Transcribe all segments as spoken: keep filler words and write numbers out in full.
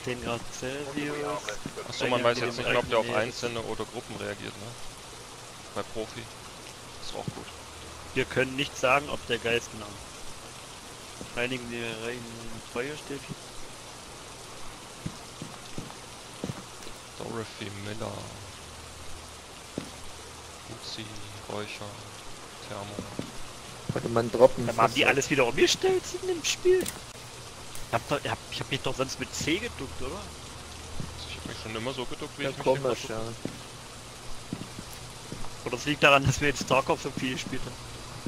zehn Grad Celsius. Achso, man weiß jetzt nicht mehr, ob der auf einzelne oder Gruppen reagiert, ne? Bei Profi. Ist auch gut. Wir können nicht sagen, ob der Geist genau. Reinigen die reinigen Feuerstäbchen. Dorothy Miller. Uzi, Räucher, Thermo. Warte mal, droppen. Dann haben die alles wieder umgestellt in dem Spiel. Ich hab, doch, ich hab, ich hab mich doch sonst mit C geduckt, oder? Ich hab mich schon immer so geduckt, wie Ja, ich mich komisch, hier ja. Oder es liegt daran, dass wir jetzt Starcraft so viel gespielt haben.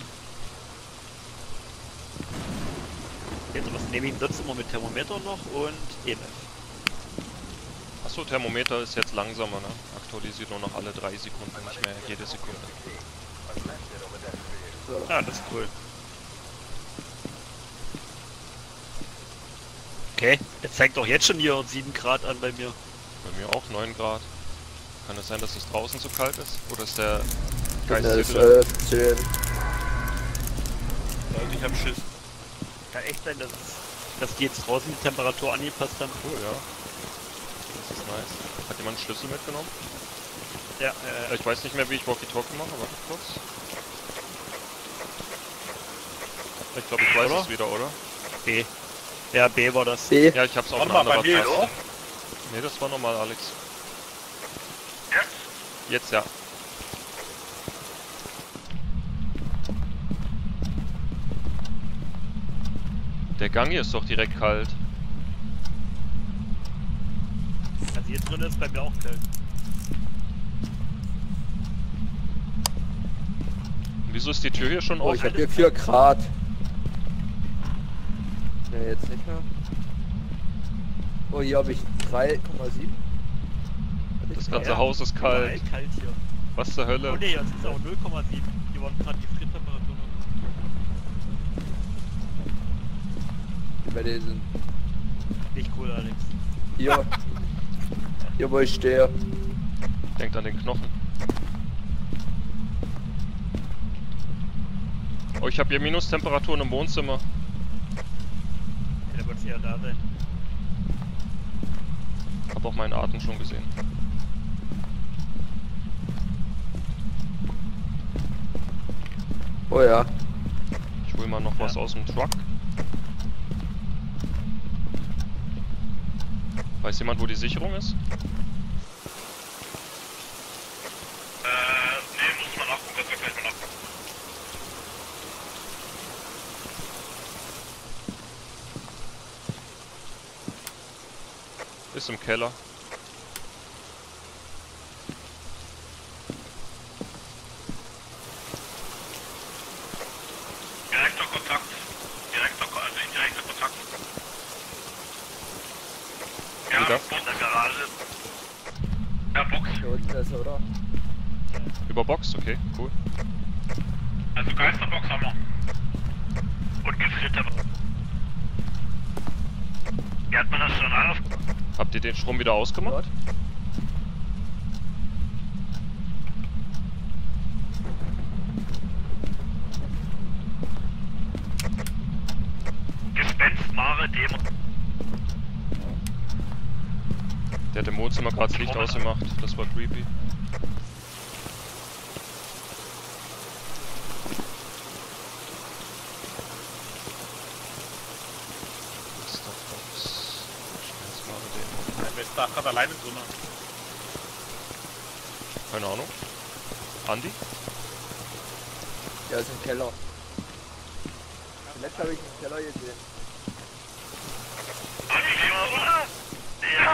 Jetzt was nehme ich denn sonst immer mit Thermometer noch und E M F. Achso, Thermometer ist jetzt langsamer, ne? Aktualisiert nur noch alle drei Sekunden, nicht mehr jede Sekunde. Ja, das ist cool. Okay, jetzt zeigt auch jetzt schon hier sieben Grad an bei mir. Bei mir auch neun Grad. Kann es sein, dass es draußen so kalt ist? Oder ist der Geist Das hier ist drin? äh, zehn. Also ich hab Schiss. Kann echt sein, dass, dass die jetzt draußen die Temperatur angepasst haben. Cool, ja. Das ist nice. Hat jemand einen Schlüssel mitgenommen? Ja, äh, Ich weiß nicht mehr, wie ich Walkie-Talkie mache, warte kurz. Ich glaube, ich weiß Oder? es wieder, oder? B. Ja, B war das. B. Ja, ich hab's auf Warte einer mal, bei anderen mir, Taste. oder? Nee, das war normal, Alex. Jetzt? Jetzt ja. Der Gang hier ist doch direkt kalt. Also hier drin ist bei mir auch kalt. Und wieso ist die Tür hier schon Oh, offen? ich hab hier vier Grad. Ne, jetzt nicht mehr. Oh, hier habe ich drei Komma sieben. Das ganze Haus ist kalt. Überall kalt hier. Was zur Oh Hölle? ne, jetzt ist auch null Komma sieben. Hier waren gerade die Fritttemperaturen. Bei diesen. Nicht cool, Alex. Hier. Hier, wo ich stehe. Denkt an den Knochen. Oh, ich habe hier Minustemperaturen im Wohnzimmer. Ja, da wird es eher da sein. Hab auch meinen Atem schon gesehen. Oh ja. Ich hol mal noch was Ja. aus dem Truck. Weiß jemand, wo die Sicherung ist? Äh, nee, muss man nachgucken, das wir gleich mal nachgucken. Ist im Keller. Direkter Kontakt. Direkter, Ko- also indirekter Kontakt. Ja, Wieder? in der Garage. Ja, Box. Hier unten ist, oder? Über Box, okay, cool. Also Geisterbox haben wir. Und gefrierte. Wie hat man das schon auf? Habt ihr den Strom wieder ausgemacht? Gespenst, Mare, Dämon. Der hat im Wohnzimmer gerade das Licht ausgemacht. Das war creepy. Wer ist da gerade alleine drin? Keine Ahnung. Andi? Ja, ist im Keller. Zuletzt habe ich im Keller gesehen. Ja.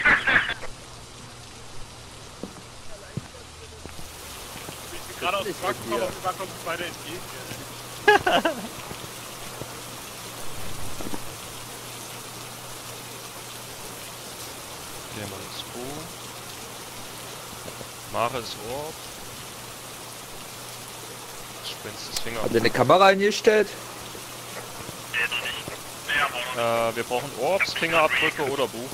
Ich bin gerade aus dem Truck gekommen, auf einmal kommt es weiter entgegen. Dämon ist O. Mare ist Orb. Gespenst ist Finger. Habt ihr eine Kamera eingestellt? Nee, noch nicht. Nee, aber auch noch Äh, wir brauchen Orbs, Fingerabdrücke oder Buch.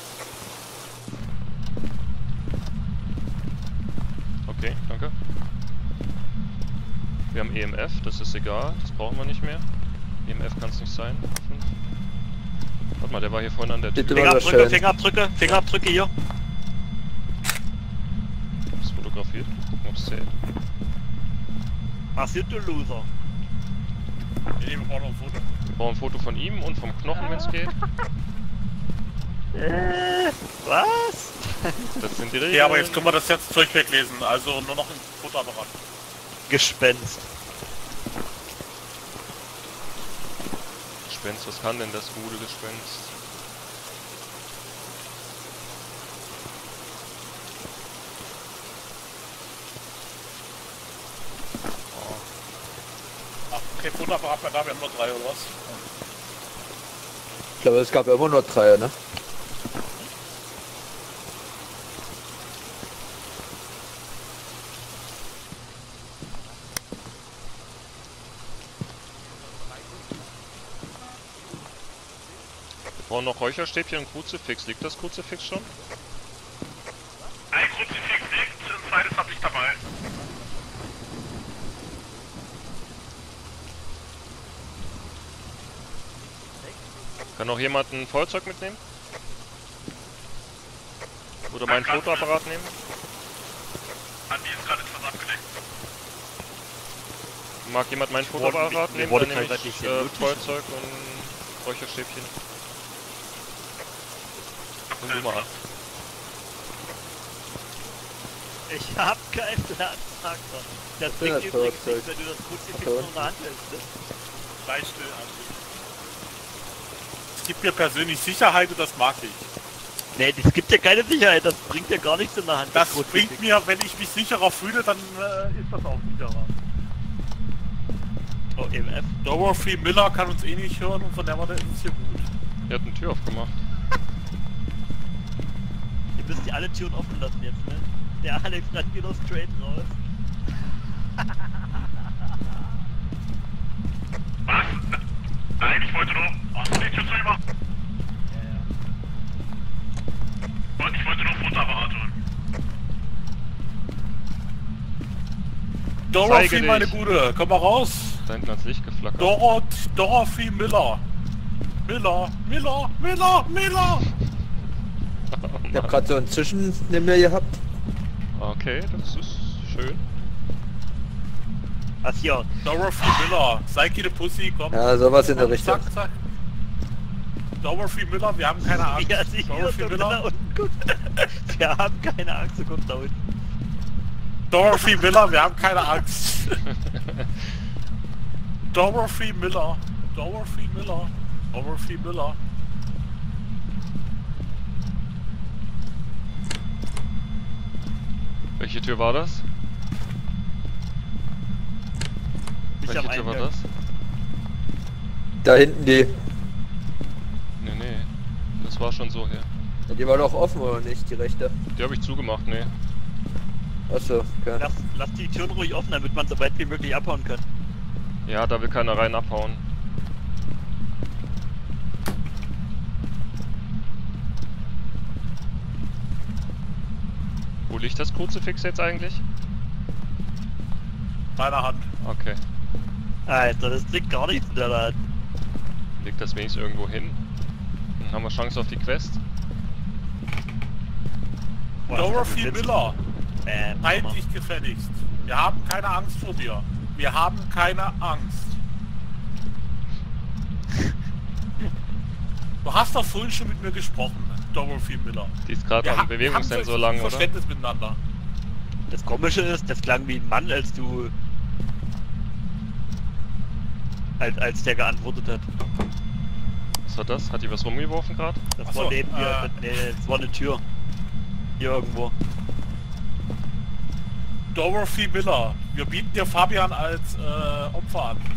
Okay, danke. Wir haben E M F, das ist egal, das brauchen wir nicht mehr. E M F kann es nicht sein. Fünf. Warte mal, der war hier vorne an der Tür. Bitte Fingerabdrücke, wunderschön. Fingerabdrücke, Fingerabdrücke hier. Ist fotografiert. Gucken, ob es zählt. Was sind du Loser? Wir nehmen auch noch ein Foto. Wir brauchen ein Foto von ihm und vom Knochen, wenn es geht. Äh, was? Das sind die Regeln. Okay, aber jetzt können wir das jetzt Zeug weglesen. Also nur noch ein Fotoapparat. Gespenst. Gespenst, was kann denn das gute Gespenst? Ach, kein Fotoapparat mehr da, wir haben nur drei oder was? Ich glaube, es gab immer nur drei, ne? Wir brauchen noch Räucherstäbchen und Kruzifix. Liegt das Kruzifix schon? Ein Kruzifix liegt, ein zweites habe ich dabei. Kann noch jemand ein Feuerzeug mitnehmen? Oder meinen Fotoapparat nehmen? Andi ist gerade etwas abgelenkt. Mag jemand meinen Fotoapparat mir nehmen? wurde Dann nehme kein- ich sehr äh, mutig. Feuerzeug und Räucherstäbchen. Nimm du mal an. Ich hab keinen Platz, sagt er. Das Ja, bringt das übrigens Feuerzeug. nichts, wenn du das Kruzifix Ja. nur in der Hand hältst. Ne? Gleich still, Andi. Es gibt mir persönlich Sicherheit und das mag ich. Nee, das gibt dir keine Sicherheit, das bringt dir gar nichts in der Hand. Das Kruzifix. bringt mir, wenn ich mich sicherer fühle, dann äh, ist das auch sicherer. Oh, E M F. Dorothy Miller kann uns eh nicht hören und von der Warte ist es hier gut. Er hat eine Tür aufgemacht. Ihr müsst die alle Türen offen lassen jetzt, ne? Der Alex rennt wieder straight raus. Was? Nein, ich wollte nur... Ach, die Tür zu über. Und ich wollte nur Fotoapparat holen. Dorothy, Zeige meine dich. Gute, komm mal raus. Da hinten hat's Licht geflackert. Dorot, Dorothy Miller. Miller, Miller, Miller, Miller. Ich hab gerade so einen Zwischen neben mir gehabt. Okay, das ist schön. Was hier? Dorothy Miller, Psyche the Pussy, komm. Ja, sowas in der Richtung. Zack, zack. Dorothy Miller, wir haben keine Angst. Ja, sie hier Dorothy so Miller. da unten guckt. Wir haben keine Angst, so kommt da unten. Dorothy Miller, wir haben keine Angst. Dorothy Miller. Dorothy Miller. Dorothy Miller. Welche Tür war das? Nicht am Welche Tür war Eingang. das? Da hinten die. Nee, nee. Das war schon so hier. Ja, die war doch offen oder nicht, die rechte? Die habe ich zugemacht, nee. Achso, okay. Lass, lass die Türen ruhig offen, damit man so weit wie möglich abhauen kann. Ja, da will keiner rein abhauen. Wo liegt das Kruzifix jetzt eigentlich? Meiner Hand. Okay. Alter, das kriegt gar nichts in der Hand. Legt das wenigstens irgendwo hin. Dann haben wir Chance auf die Quest. Boah, Dorothy das ist Miller. Bam, Halt Hammer. dich gefälligst. Wir haben keine Angst vor dir. Wir haben keine Angst. Du hast doch vorhin schon mit mir gesprochen, Dorothy Miller. Die ist gerade Wir am ha- Bewegungssensor haben lang, so oder? Verständnis miteinander. Das Komische ist, das klang wie ein Mann, als du... Als, als der geantwortet hat. Was war das? Hat die was rumgeworfen gerade? Das Ach so, war neben dir, äh. nee, das war eine Tür. Hier irgendwo. Dorothy Miller. Wir bieten dir Fabian als äh, Opfer an.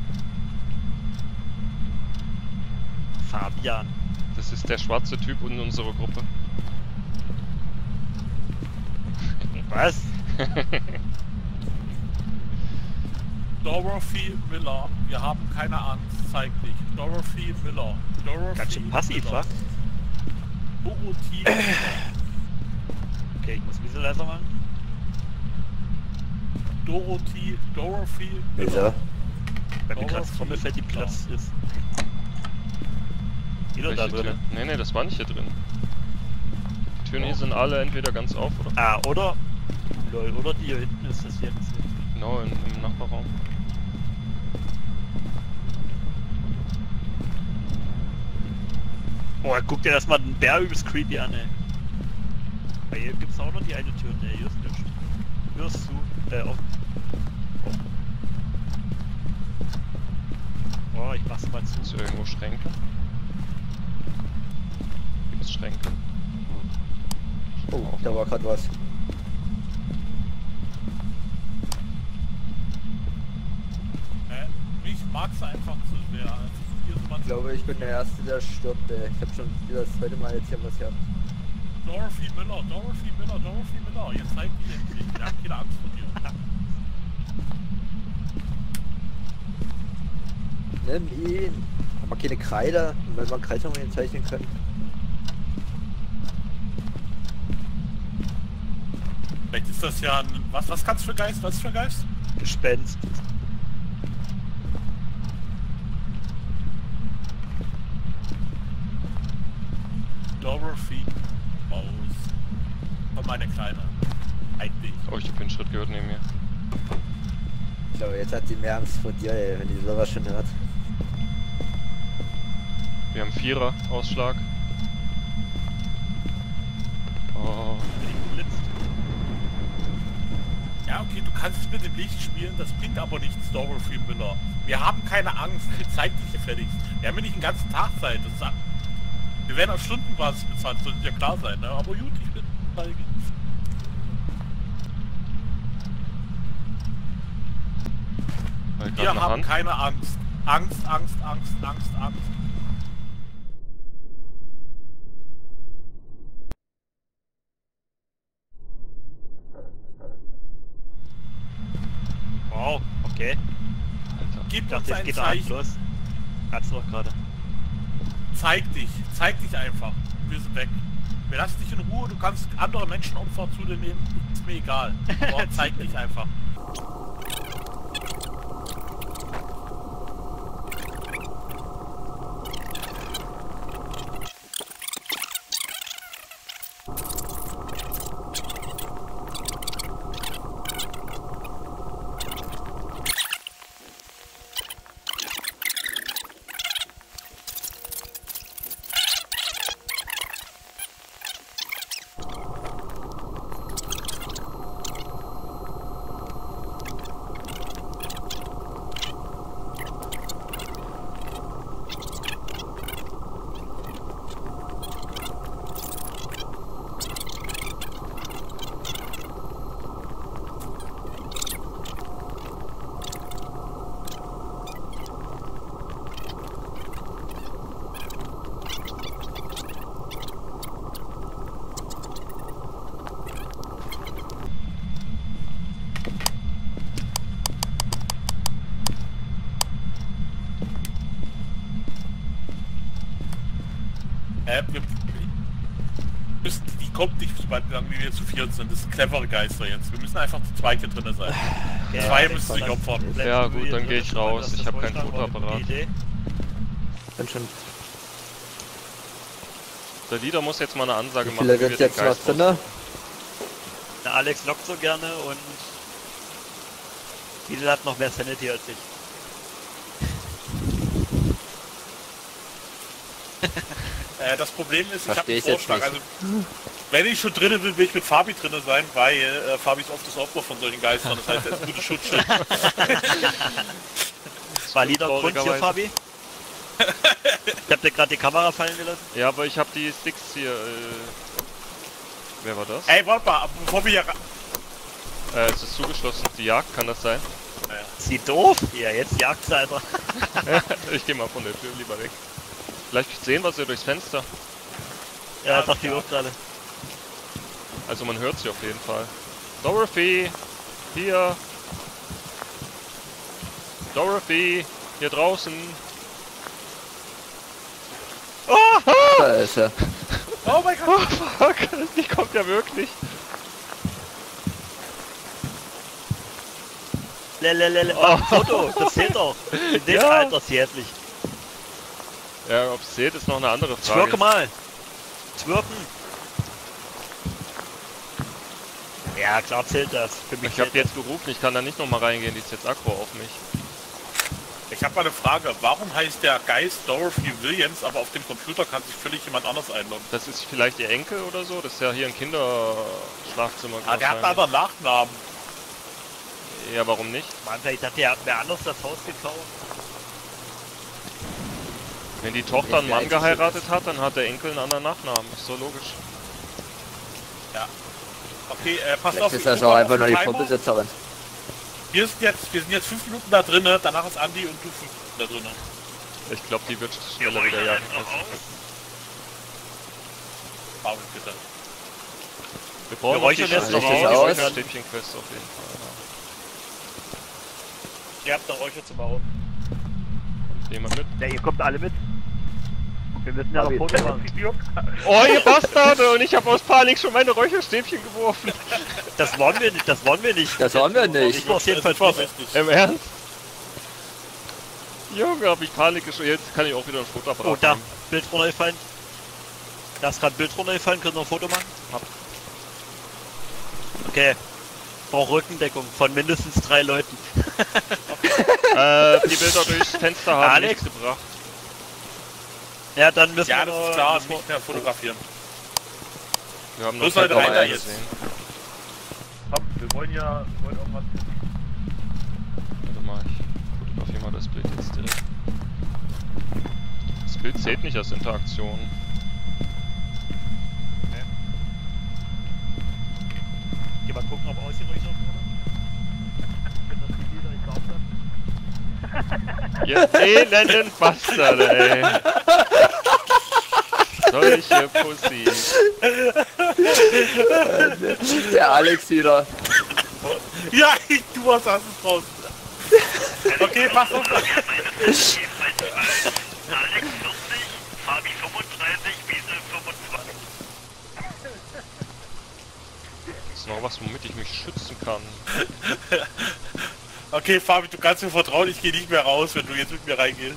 Fabian. Das ist der schwarze Typ in unserer Gruppe. Was? Dorothy Miller. Wir haben keine Angst. Zeig dich. Dorothy Miller. Dorothy Ganz schön passiv, Miller. wa? Dorothy Miller. Okay, ich muss ein bisschen leiser machen. Dorothy, Dorothy Miller. Wieso? Weil mir gerade Dorothy das Trommelfell die Miller. Platz ist. Die doch da Welche Tür? drin. Nee, nee, das war nicht hier drin. Die Türen hier sind alle entweder ganz auf oder... Ah, oder? Lol, oder die hier hinten ist das jetzt. Genau, in, im Nachbarraum. Boah, guck dir das mal den Bär übelst creepy an, ey. Weil hier gibt's auch noch die eine Tür, ne, hier ist nichts. Hörst du? Äh, offen. Oh, ich mach's mal zu. Ist hier irgendwo Schränke? Gibt es Schränke? Oh, da war gerade was. Hä? Mich mag's einfach zu schwer. Also hier ist man Ich glaube, ich bin der Erste, der stirbt, ey. Ich habe schon wieder das zweite Mal jetzt hier was gehabt. Dorothy Miller, Dorothy Miller, Dorothy Miller. Jetzt zeig die endlich. Ich hab keine Angst vor dir. Nimm ihn! Haben wir keine Kreide? Weil wir einen Kreis noch mal zeichnen können. Vielleicht ist das ja ein... Was, was kannst du für Geist? Was für Geist? Gespenst. Dorothy Maus. Komm, meine Kleine. Halt dich. Oh, ich hab den Schritt gehört neben mir. Ich glaube, jetzt hat sie mehr Angst vor dir, ey, wenn die sowas schon hört. Wir haben Vierer Ausschlag. Oh, Blitzt. Ja, okay, du kannst mit dem Licht spielen, das bringt aber nichts, Dorothy Miller. Wir haben keine Angst, zeig dich gefälligst. Wir haben ja nicht den ganzen Tag Zeit, das sagt. Wir werden auf Stundenbasis bezahlt, sollte ja klar sein, ne? Aber gut, ich bin... weil Wir grad eine haben Hand. keine Angst. Angst, Angst, Angst, Angst, Angst. Wow, okay. Alter. Ich Gib dachte, uns jetzt ein geht der Abend Zeichen. los. Hat's noch gerade. Zeig dich. Zeig dich einfach. Wir sind weg. Wir lassen dich in Ruhe. Du kannst andere Menschenopfer zu dir nehmen. Ist mir egal. Aber zeig dich einfach. Äh, wir müssen, die kommt nicht so weit lang, wie wir zu viert sind. Das sind clevere Geister jetzt. Wir müssen einfach zu zweit hier drin sein. Okay, Zwei ja, müssen sich opfern. Ja gut, dann gehe ich raus. Ich habe keinen Fotoapparat. Dann schon. Der Lieder muss jetzt mal eine Ansage Wie machen, viele wie wir sind den jetzt was Geist drin? raus- Der Alex lockt so gerne und Lidl hat noch mehr Sanity als ich. Äh, das Problem ist, ich habe Versteh einen ich jetzt Vorschlag. Also, wenn ich schon drinnen bin, will ich mit Fabi drinnen sein, weil äh, Fabi ist oft das Opfer von solchen Geistern. Das heißt, er ist ein gutes Schutzschild. War Lieder Grund hier, Traurigerweise. Fabi? Ich hab dir gerade die Kamera fallen gelassen. Ja, aber ich habe die Sticks hier. Äh... Wer war das? Ey, warte mal, bevor wir hier... ra- Äh, es ist zugeschlossen. Die Jagd, kann das sein? Sie doof? Ja, jetzt jagt's, Alter. Ich gehe mal von der Tür lieber weg. Vielleicht sehen wir sie durchs Fenster. Ja, dachte ich auch gerade. Also man hört sie auf jeden Fall. Dorothy! Hier! Dorothy! Hier draußen! Da ist er. Oh mein Gott! Oh fuck! Die kommt ja wirklich! Lelelele. Oh, Foto, das zählt doch. In dem Ja. Alter ist sie hässlich. Ja, ob es zählt, ist noch eine andere Frage. Zwirke mal! Zwirken! Ja, klar zählt das. Für mich Ich habe zählt jetzt gerufen, ich kann da nicht nochmal reingehen, die ist jetzt aggro auf mich. Ich habe mal eine Frage. Warum heißt der Geist Dorothy Williams, aber auf dem Computer kann sich völlig jemand anders einloggen? Das ist vielleicht ihr Enkel oder so? Das ist ja hier ein Kinderschlafzimmer. Ah, der hat einen wahrscheinlich. anderen Nachnamen. Ja, warum nicht? das. Mann, vielleicht hat der wer anders das Haus gekauft. Wenn die Tochter einen Ja, Mann ich- geheiratet hat, dann hat der Enkel einen anderen Nachnamen. Ist so logisch. Okay, äh, pass Vielleicht auf. ist ich das guck auch mal einfach auf nur den die Timer. Vorbesitzerin. Wir sind jetzt, wir sind jetzt fünf Minuten da drinnen, danach ist Andi und du fünf Minuten da drinnen. Ich glaube, die wird schneller wieder jagen. Paul, bitte. Wir brauchen Wir noch die räuchern jetzt noch die aus. Räucherstäbchen-Quest auf jeden Fall. Ihr habt doch euch jetzt zum Auf. Ja. Jemand mit? Ja, ihr kommt alle mit. Wir müssen ja noch Fabi, Fotos machen. Oh, ihr Bastarde! Und ich habe aus Panik schon meine Räucherstäbchen geworfen. Das wollen wir nicht, das wollen wir nicht. Das wollen wir nicht. Ich war auf jeden Fall vorsichtig. Im Ernst? Junge, hab ich Panik geschoben. Jetzt kann ich auch wieder ein Fotoapparat Oh, da, nehmen. Bild runtergefallen. Da ist gerade ein Bild runtergefallen, könnt ihr noch ein Foto machen? Hab. Okay. Brauch Rückendeckung von mindestens drei Leuten. Äh, die Bilder durchs Fenster haben Alex? nichts gebracht. Ja, dann müssen Ja, wir das noch- ist klar, müssen wir- nicht mehr fotografieren. Wir haben noch Bloß Leute Zeit, rein da dabei jetzt. zu sehen. Komm, wir wollen ja, wir wollen irgendwas. Warte mal, ich fotografiere mal das Bild jetzt direkt. Das Bild zählt nicht als Interaktion. Geh mal gucken, ob ausgeräuchert wurde. Wenn das die Lieder nicht sauber Ihr elenden Bastarde, ey. Solche Pussys. Der Alex wieder. Ja, ich, du hast das raus. Okay, pass auf. Alex vierzig, Fabi fünfunddreißig, Wiesel fünfundzwanzig. Das ist noch was, womit ich mich schützen kann. Okay, Fabi, du kannst mir vertrauen, ich gehe nicht mehr raus, wenn du jetzt mit mir reingehst.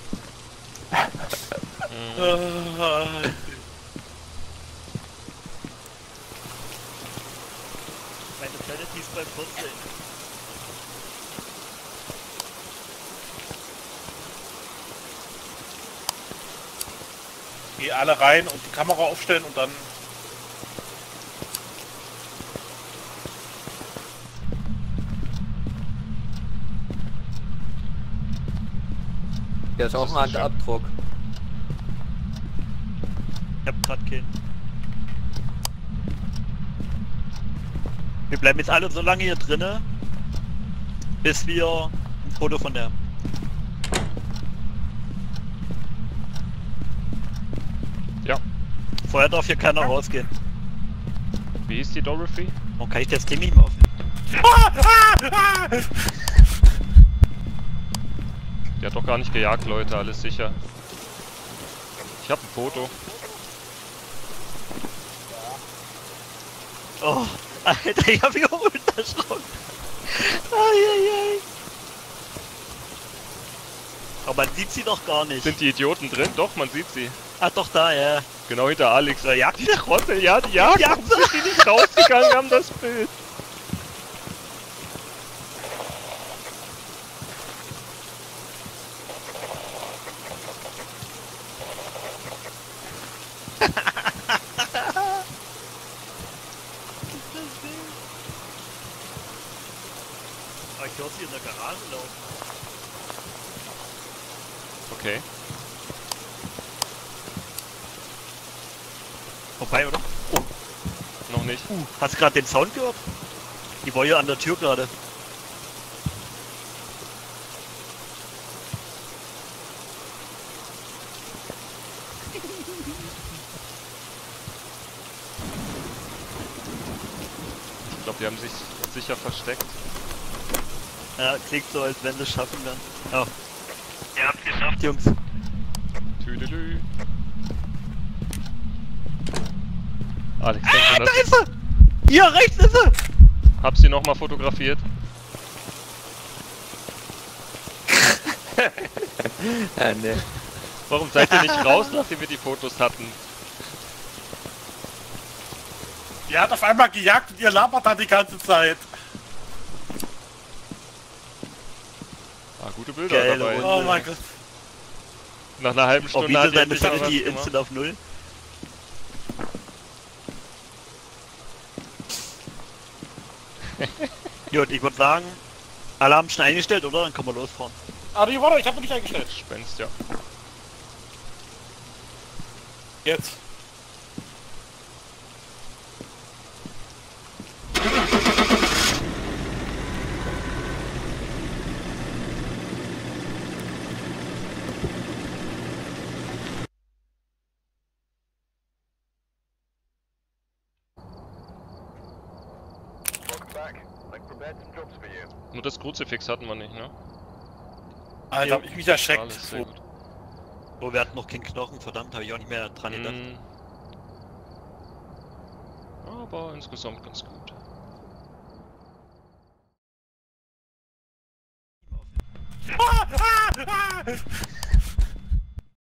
Mhm. Ah, Meine Sanity ist bei vierzehn. Geh alle rein und die Kamera aufstellen und dann... Der ist auch Das ein ist schön. Handabdruck. Ich hab grad keinen. Wir bleiben jetzt alle so lange hier drinne, bis wir ein Foto von der haben. Ja. Vorher darf hier keiner rausgehen. Wie hieß die Dorothy? Warum kann ich das Ding nicht mehr aufnehmen? Die hat doch gar nicht gejagt, Leute, alles sicher. Ich hab ein Foto. Oh, Alter, ich hab hier runterschraubt. Eieiei. Aber man sieht sie doch gar nicht. Sind die Idioten drin? Doch, man sieht sie. Ah, doch da, ja. Genau hinter Alex. Da jagt Die Trottel, ja, die jagen. Ja. Warum sind die nicht rausgegangen, haben das Bild? Oh, ich höre sie in der Garage laufen. Okay. Vorbei, oder? Oh, Noch nicht. uh, hast du gerade den Sound gehört? Die war hier an der Tür gerade. Ich glaube, die haben sich sicher versteckt. Ja, klingt so, als wenn sie es schaffen werden. Ja. Ihr habt's geschafft, Jungs. Tüdelü. Alex, Ah, denk da schon, ist sie! Hier, rechts ist sie! hab sie nochmal fotografiert. Ja, ne. Warum seid ihr nicht raus, nachdem wir die Fotos hatten? Ihr hat auf einmal gejagt und ihr labert da die ganze Zeit. Ah, gute Bilder Geile dabei. Runde. Oh mein Gott. Nach einer halben Oh, Stunde wie hat sind deine endlich einer Sanity was gemacht. instant auf null? Gut, ich würde sagen, Alarm schon eingestellt, oder? Dann können wir losfahren. Ah, die warte, ich habe nicht eingestellt. Spenst, ja. Jetzt. Nur das Kruzifix hatten wir nicht, ne? Alter, hab ich mich erschreckt. Alles sehr gut. Oh, wir hatten noch keinen Knochen, verdammt, habe ich auch nicht mehr dran gedacht. Mm. Aber insgesamt ganz gut. Ah, ah, ah.